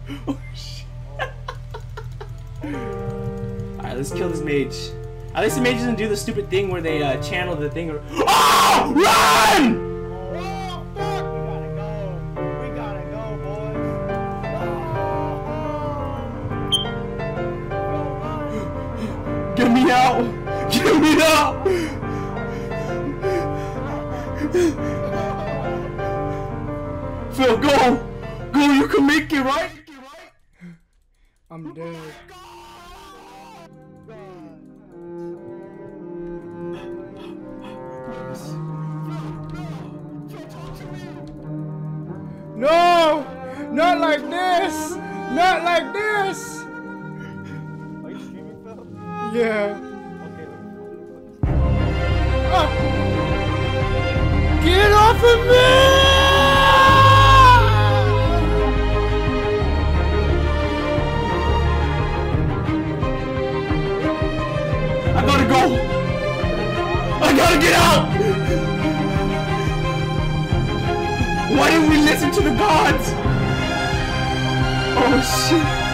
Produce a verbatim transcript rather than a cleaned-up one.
Oh shit. Alright, let's kill this mage. At least the mage doesn't do the stupid thing where they uh, channel the thing or. Oh! Run! Oh, fuck! We gotta go. We gotta go, boys. Get me out! Get me out! Phil, go! Go, you can make it, right? I'm dead. No! Not like this! Not like this! Are you streaming, Phil? Yeah. Okay. Ah. Get off of me! I gotta go! I gotta get out! Why didn't we listen to the gods? Oh shit!